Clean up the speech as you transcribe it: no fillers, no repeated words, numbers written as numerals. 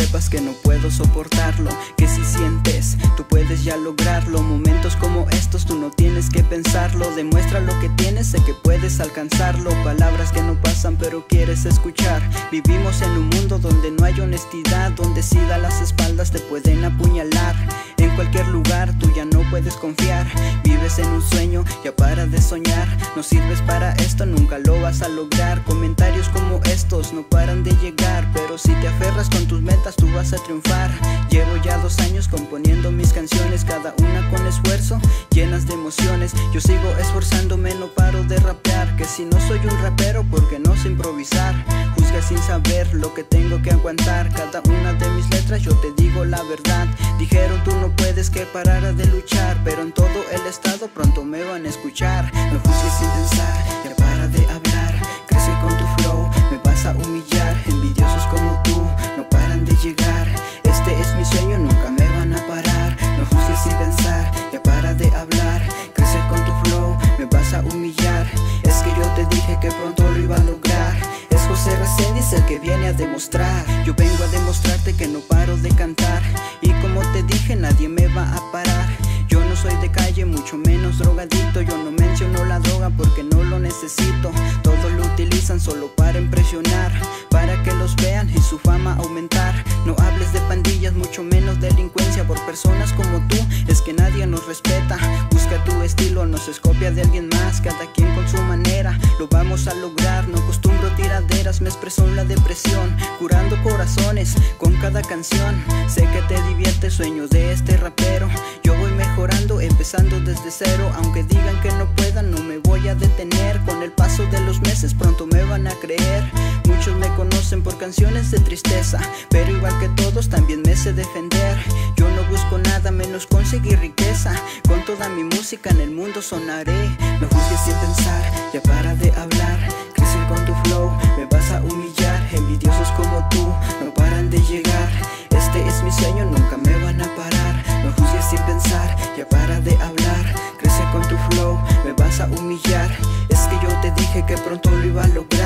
sepas que no puedo soportarlo, que si sientes, tú puedes ya lograrlo. Momentos como estos tú no tienes que pensarlo, demuestra lo que tienes, sé que puedes alcanzarlo. Palabras que no pasan pero quieres escuchar. Vivimos en un mundo donde no hay honestidad, donde si das las espaldas te pueden apuñalar. En cualquier lugar tú ya no puedes confiar, vives en un sueño, ya para de soñar. No sirves para esto, nunca lo vas a lograr. Comentarios como estos no paran de llegar, pero si te aferras con tus metas tú vas a triunfar. Llevo ya 2 años componiendo mis canciones, cada una con esfuerzo, llenas de emociones. Yo sigo esforzándome, no paro de rapear, que si no soy un rapero porque no sé improvisar. Juzga sin saber lo que tengo que aguantar, cada una de mis letras yo te digo la verdad. Dijeron tú no puedes, que parara de luchar, pero en todo el estado pronto me van a escuchar. No juzgues sin pensar, ya para de hablar, crece con tu flow, me vas a humillar. Envidiosos como tú no paran de llegar, este es mi sueño, nunca me van a parar. No juzgues sin pensar, ya para de hablar, crece con tu flow, me vas a humillar. Es que yo te dije que pronto lo iba a lograr. Es José Reséndiz el que viene a demostrar. Yo vengo a demostrarte que no paro de cantar, y como te dije nadie me va a parar. Yo no soy de calle, mucho menos drogadicto. Yo no menciono la droga porque no lo necesito. Todos lo utilizan solo para impresionar, para que los vean y su fama aumentar. No hables de pandillas, mucho menos delincuencia. Por personas como tú es que nadie nos respeta. Busca tu estilo, no se copia de alguien más. Cada quien con su manera, lo vamos a lograr. No acostumbro tiraderas, me expreso en la depresión, curando corazones con cada canción. Sé que te divierte, sueños de este rapero. Yo voy mejorando, empezando desde cero. Aunque digan que no puedan, no me voy a detener. Con el paso de los meses pronto me van a creer. Muchos me conocen por canciones de tristeza, pero igual que todos también me sé defender. Yo no busco nada menos conseguir riqueza, con toda mi música en el mundo sonaré. No juzgues sin pensar, ya para de hablar, crece con tu flow, me vas a humillar. Envidiosos como tú no paran de llegar, este es mi sueño, nunca me van a parar. No juzgues sin pensar, ya para de hablar, crece con tu flow, me vas a humillar. Es que yo te dije que pronto lo iba a lograr.